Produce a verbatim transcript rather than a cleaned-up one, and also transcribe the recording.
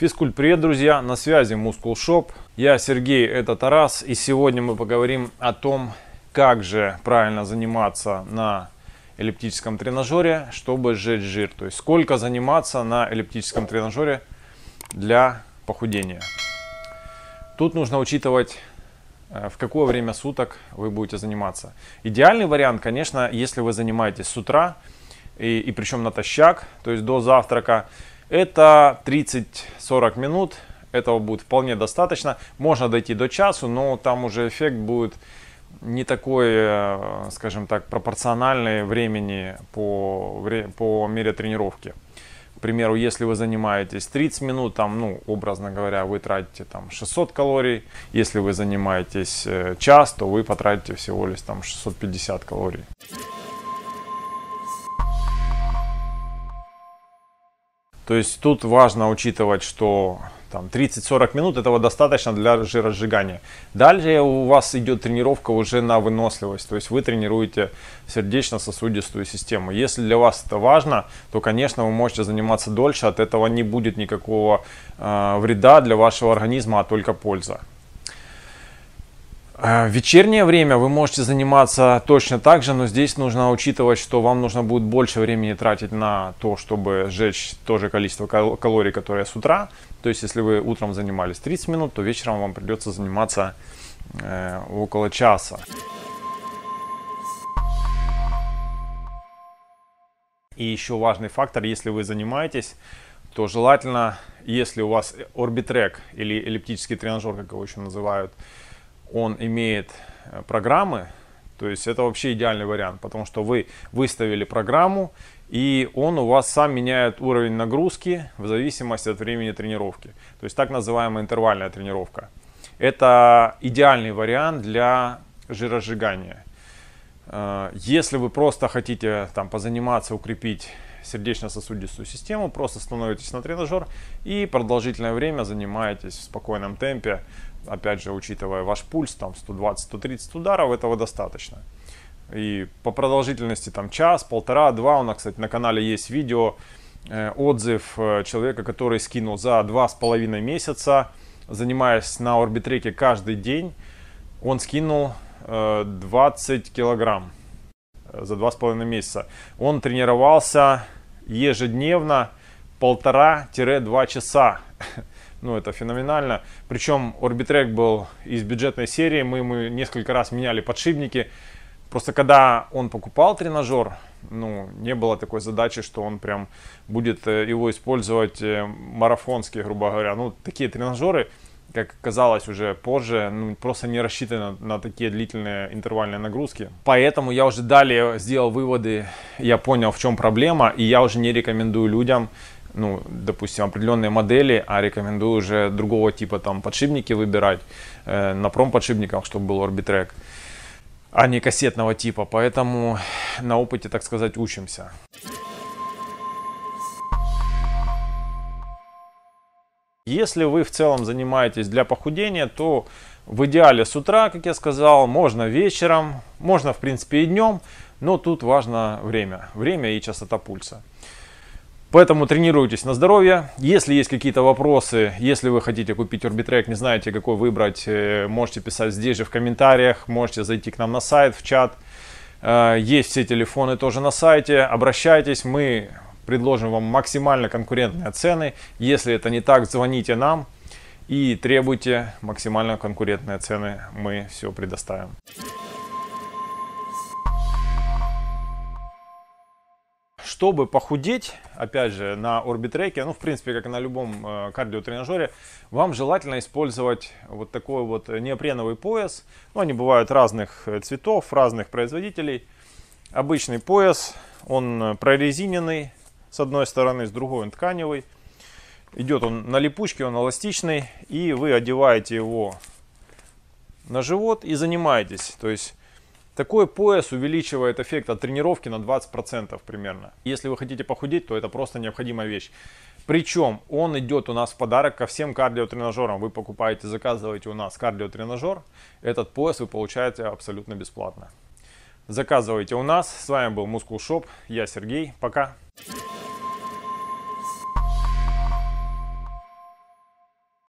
Физкульт, привет, друзья! На связи Muscle Shop. Я Сергей, это Тарас, и сегодня мы поговорим о том, как же правильно заниматься на эллиптическом тренажере, чтобы сжечь жир. То есть сколько заниматься на эллиптическом тренажере для похудения. Тут нужно учитывать, в какое время суток вы будете заниматься. Идеальный вариант, конечно, если вы занимаетесь с утра, и, и причем натощак, то есть до завтрака, это тридцать-сорок минут, этого будет вполне достаточно. Можно дойти до часу, но там уже эффект будет не такой, скажем так, пропорциональный времени по, по мере тренировки. К примеру, если вы занимаетесь тридцать минут, там, ну, образно говоря, вы тратите там шестьсот калорий. Если вы занимаетесь час, то вы потратите всего лишь там шестьсот пятьдесят калорий. То есть тут важно учитывать, что там тридцать-сорок минут этого достаточно для жиросжигания. Дальше у вас идет тренировка уже на выносливость, то есть вы тренируете сердечно-сосудистую систему. Если для вас это важно, то, конечно, вы можете заниматься дольше, от этого не будет никакого э, вреда для вашего организма, а только польза. В вечернее время вы можете заниматься точно так же, но здесь нужно учитывать, что вам нужно будет больше времени тратить на то, чтобы сжечь то же количество калорий, которые с утра. То есть, если вы утром занимались тридцать минут, то вечером вам придется заниматься э, около часа. И еще важный фактор, если вы занимаетесь, то желательно, если у вас Orbitrek или эллиптический тренажер, как его еще называют, он имеет программы, то есть это вообще идеальный вариант, потому что вы выставили программу, и он у вас сам меняет уровень нагрузки в зависимости от времени тренировки. То есть так называемая интервальная тренировка. Это идеальный вариант для жиросжигания. Если вы просто хотите там позаниматься, укрепить сердечно-сосудистую систему, просто становитесь на тренажер и продолжительное время занимаетесь в спокойном темпе. Опять же, учитывая ваш пульс, там сто двадцать — сто тридцать ударов, этого достаточно. И по продолжительности там час, полтора, два. У нас, кстати, на канале есть видео, э, отзыв э, человека, который скинул за два с половиной месяца, занимаясь на Орбитреке каждый день, он скинул э, двадцать килограмм за два с половиной месяца. Он тренировался ежедневно полтора-два часа. Ну, это феноменально. Причем Orbitrek был из бюджетной серии. Мы ему несколько раз меняли подшипники. Просто когда он покупал тренажер, ну, не было такой задачи, что он прям будет его использовать марафонски, грубо говоря. Ну, такие тренажеры, как оказалось уже позже, ну, просто не рассчитаны на, на такие длительные интервальные нагрузки. Поэтому я уже далее сделал выводы, я понял, в чем проблема, и я уже не рекомендую людям, ну, допустим, определенные модели, а рекомендую уже другого типа там подшипники выбирать, э, на промподшипниках, чтобы был Orbitrek, а не кассетного типа. Поэтому на опыте, так сказать, учимся. Если вы в целом занимаетесь для похудения, то в идеале с утра, как я сказал, можно вечером, можно в принципе и днем, но тут важно время, время и частота пульса. Поэтому тренируйтесь на здоровье. Если есть какие-то вопросы, если вы хотите купить Orbitrek, не знаете, какой выбрать, можете писать здесь же в комментариях, можете зайти к нам на сайт, в чат. Есть все телефоны тоже на сайте, обращайтесь, мы предложим вам максимально конкурентные цены. Если это не так, звоните нам и требуйте максимально конкурентные цены, мы все предоставим. Чтобы похудеть, опять же, на Orbitrek, ну, в принципе, как и на любом э, кардиотренажере, вам желательно использовать вот такой вот неопреновый пояс. Ну, они бывают разных цветов, разных производителей. Обычный пояс, он прорезиненный с одной стороны, с другой он тканевый. Идет он на липучке, он эластичный, и вы одеваете его на живот и занимаетесь. То есть такой пояс увеличивает эффект от тренировки на двадцать процентов примерно. Если вы хотите похудеть, то это просто необходимая вещь. Причем он идет у нас в подарок ко всем кардиотренажерам. Вы покупаете, заказываете у нас кардиотренажер, этот пояс вы получаете абсолютно бесплатно. Заказывайте у нас. С вами был Muscle Shop. Я Сергей. Пока.